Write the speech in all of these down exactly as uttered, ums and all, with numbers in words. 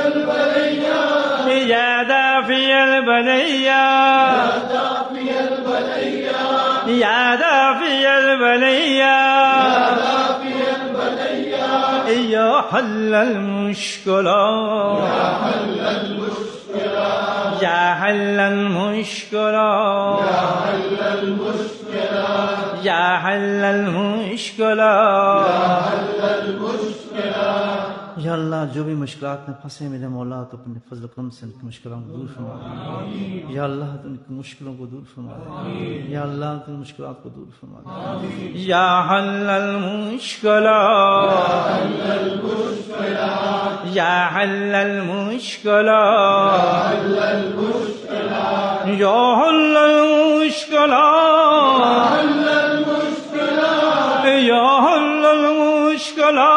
البلية يا دافي البلية يا دافي البلية يا حل المشكلة يا حل المشكلة يا حل المشكلة या अल्लाह जो भी मुश्किलात में फंसे मेरे मौला तो अपने फजल करम से उनकी मुश्किलों को दूर फरमा दे। या अल्लाह तो उनकी मुश्किलों को दूर फरमा दे। या अल्लाह तो उनकी मुश्किलात को दूर फरमा दे। या हल्लल मुश्किला या हल्लल मुश्किला या हल्लल मुश्किला या हल्लल मुश्किला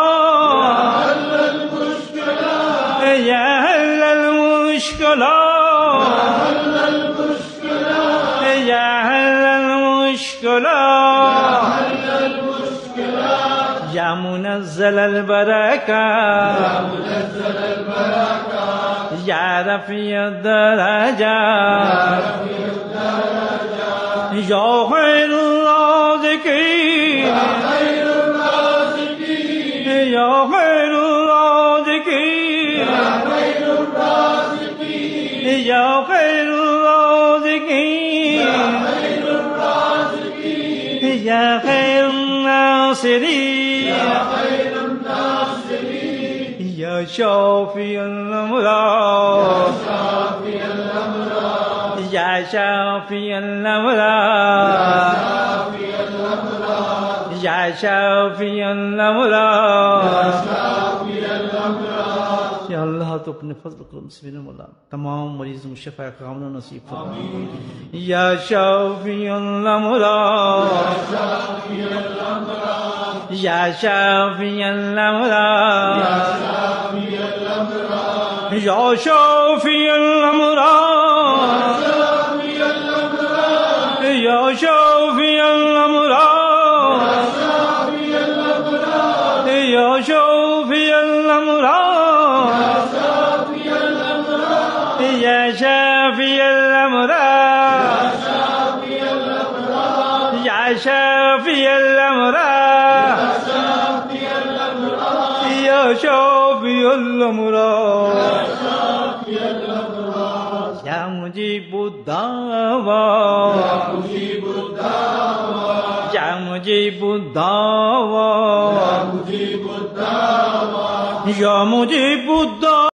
يا هل المشكلة يا هل المشكلة يا منزل البركة يا رفيع الدرجة يا خير الرازقين يا خير الرازقين يا خير الرازقين يا خير الناصرين يا شافي الأمراض يا شافي الأمراض يا شافي الأمراض या अल्लाह तो अपने फजल करम से मेरे मौला तमाम मरीजों को शिफा कामना नसीब फरमा। या शाफी अल-अमराद या शाफी अल-अमराद या शाफी अल-अमराद या शाफी अल-अमराद या शाफी अल-अमराद يا شافي الأمراض يا شافي الأمراض يا شافي الأمراض يا مجيب الدعوى يا مجيب الدعوى يا مجيب الدعوى